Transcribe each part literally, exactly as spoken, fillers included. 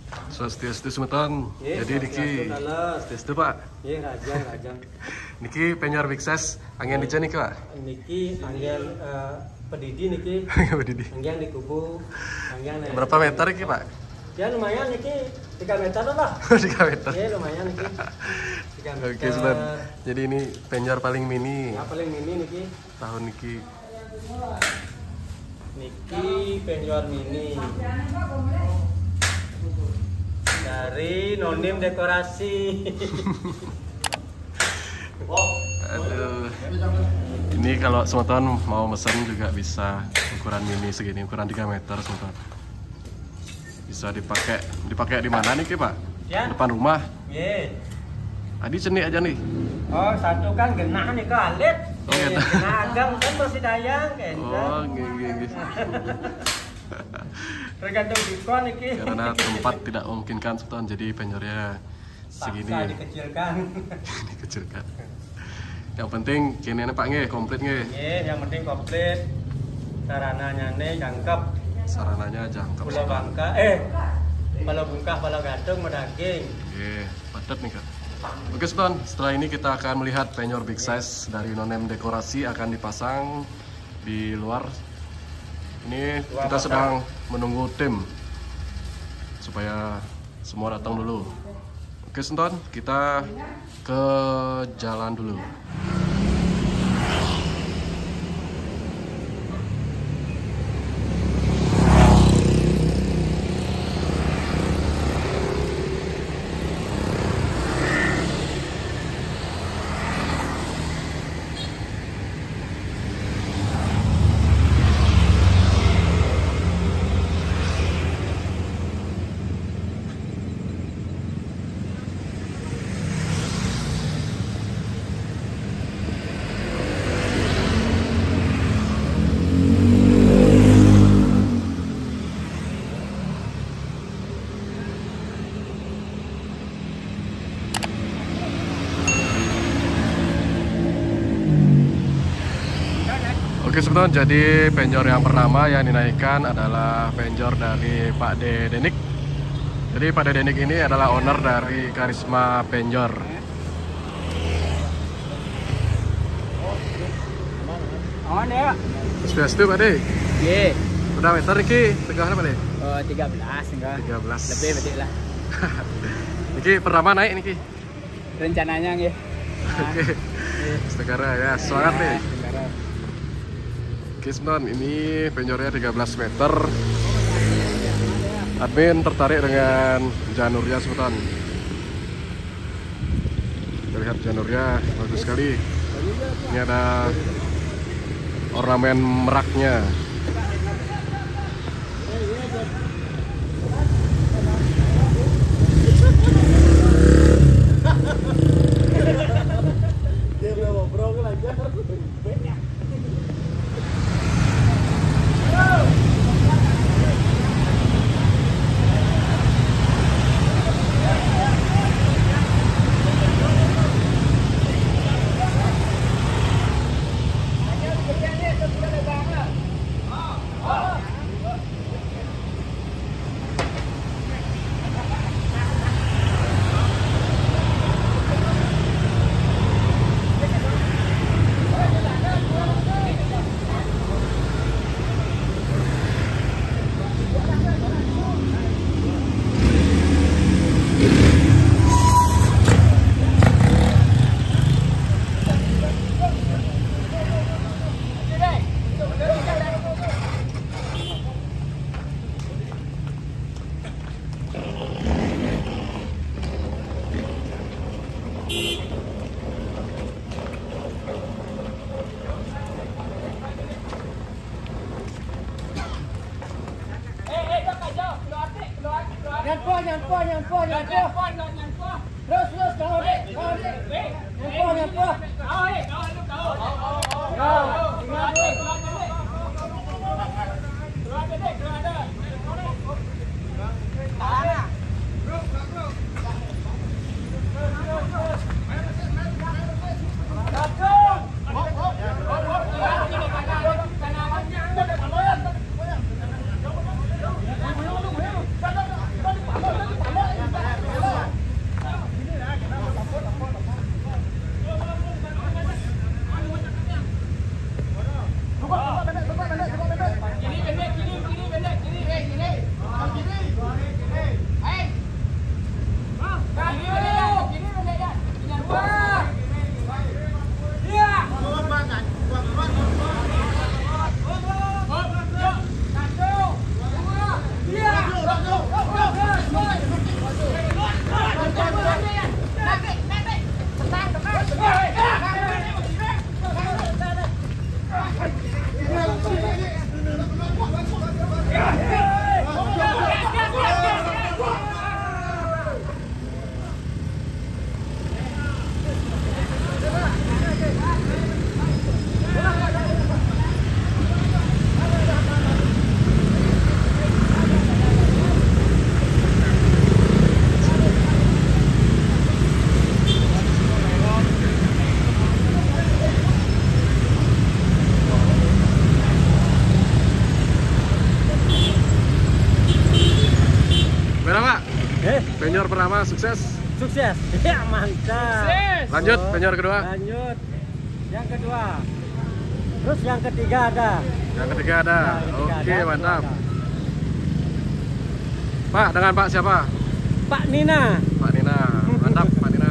Swastiastu semeton. Jadi niki swastiastu Pak. Nggih, rajang, rajang. Niki penyor Bigses angin dijen niki Pak. Niki angin uh, pedidi niki. Pedidi. Angin di kubu. Angin. Berapa meter niki Pak? Ya lumayan niki tiga meter lah. tiga meter. Iya lumayan niki. tiga meter. Oke, Sultan. Jadi ini penyor paling mini. Ya paling mini niki. Tahun niki. Niki penyor mini. Dari Nonim Dekorasi. Aduh. Ini kalau semeton mau mesen juga bisa ukuran mini segini, ukuran tiga meter semeton. Bisa dipakai dipakai di mana nih Pak? Ya. Depan rumah. Nggih. Adi ceni aja nih. Oh, satu kan genah nih kalit. Oh, gitu. Genah agam kan masih dayang kan. Oh, nggih nggih nggih. Tergantung dikon iki. Karena tempat tidak memungkinkan semeton, jadi penyornya segini. Paksa dikecilkan. Dikecilkan. Yang penting kini Pak nggih, komplit nggih. Nggih, yang penting komplit. Sarananya nih jangkep. Sarananya jangkep. Pulau Bangka, eh, Pulau Bungkah, Pulau Gadung, Medaging. Oke, padat nih Kak. Oke Sultan, setelah ini kita akan melihat penyor big size dari Nonem Dekorasi akan dipasang di luar. Ini kita sedang menunggu tim supaya semua datang dulu. Oke Sultan, kita ke jalan dulu. Oke Sobat, jadi penjor yang pertama yang dinaikkan adalah penjor dari Pak De Denik. Jadi Pak De Denik ini adalah owner dari Karisma Penjor. Oh, ya. Sudah setuju Pak De? Nggih. Udah meter iki, tegahnya Pak De? Oh, tiga belas enggak. tiga belas. Lebih berarti lah. Niki pertama naik niki. Rencananya nggih. Oke. Sekarang ya, semangat nih. Oke Sobat, ini penjornya tiga belas meter. Admin tertarik dengan janurnya Sobat. Kita lihat janurnya bagus sekali. Ini ada ornamen meraknya. Nyampo, nyampo, nyampo, nyampo. Terus, terus, kau dek, kau dek. Nyampo, nyampo. Kau dek, kau dek, kau dek. Kau, tinggal dek. Keluar dek, keluar dek. Mana? Bro, bro. Kacung. Eh, Penyor pertama sukses. sukses. Ya, mantap. Lanjut, Oh, penyor kedua. Lanjut. Yang kedua. Terus yang ketiga ada. Yang ketiga ada. Yang ketiga Oke, ada, mantap. ada. Pak, dengan Pak siapa? Pak Nina. Pak Nina. Mantap, Pak Nina.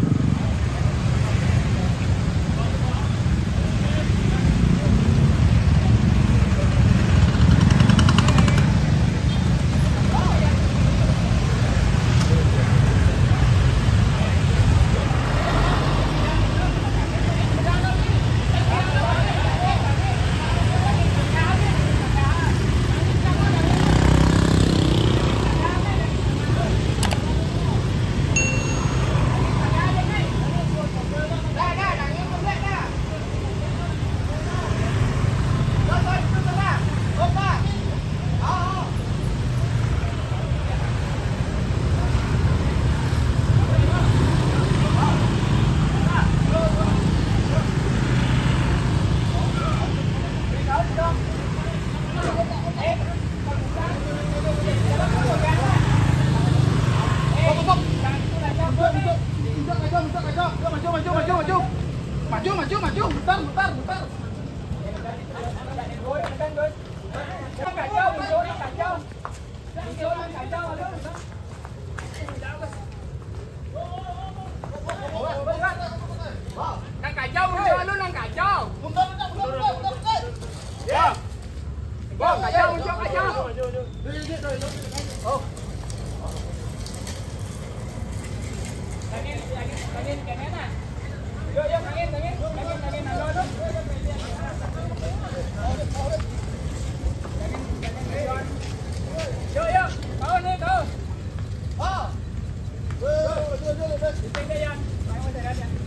Maju, maju, maju, mutar, mutar, mutar. Đang cài trâu chưa? Luôn đang cài trâu. Dạ. Vâng, cài trâu, cho cài trâu. Kanin, kanin, kanin ah. Yo, yo, kanin, kanin, kanin, kanin, ano, ano? Yo, yo, kau ni kau. Ah. Yo, yo, yo, yo. Tinggal yan. Tayo mo dyan yan.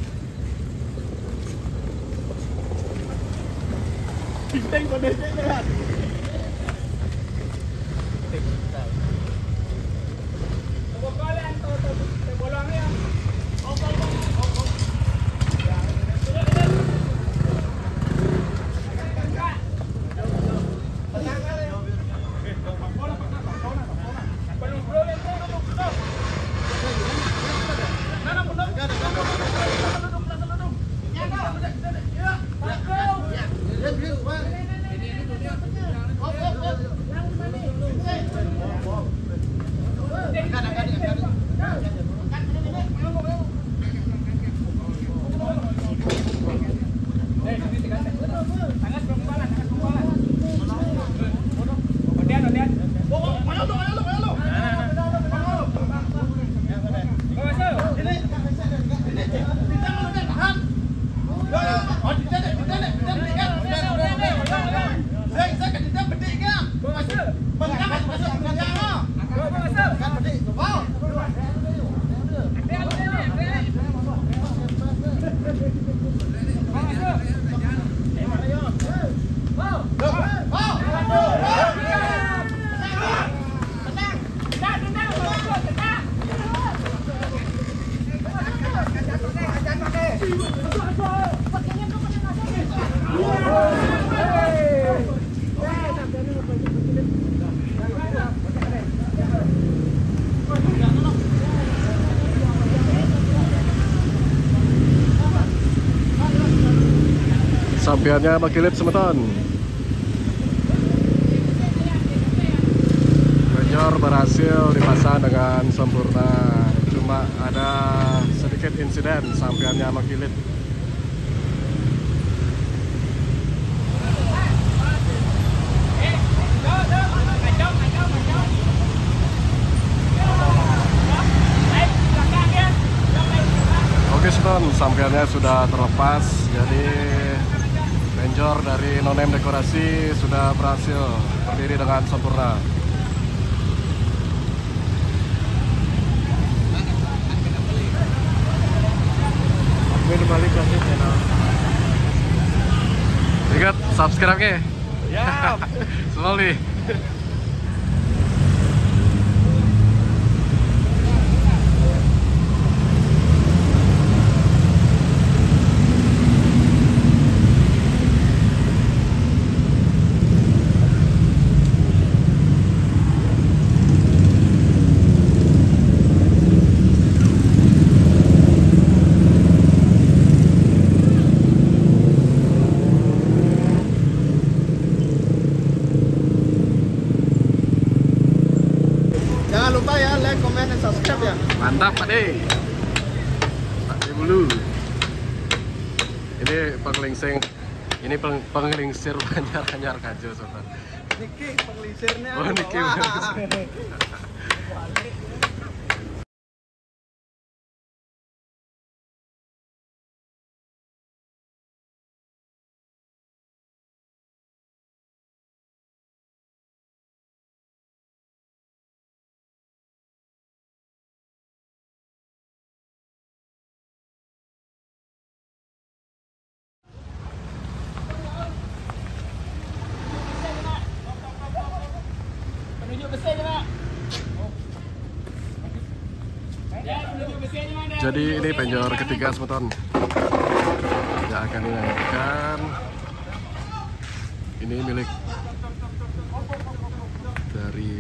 Tinggal ko na yan. Pagkalan to, to, bolong yan. Sampiannya makilip semeton. Penyor berhasil dipasang dengan sempurna. Cuma ada sedikit insiden sampiannya makilip. Oke semeton, sampiannya sudah terlepas. Jadi Penyor dari No Name Dekorasi sudah berhasil berdiri dengan sempurna. Ingat subscribe-nya. Ya. Slowly. Jangan lupa ya like, comment, dan subscribe ya. Mantap Pak De. Pak De Bulu. Ini penglingsing, ini peng, penglingsir Banjar-Anyar Kajo sobat. Niki penglingsirnya. Oh Niki penglingsir. Jadi ini penjor ketiga semeton tidak akan dilanjutkan. Ini milik dari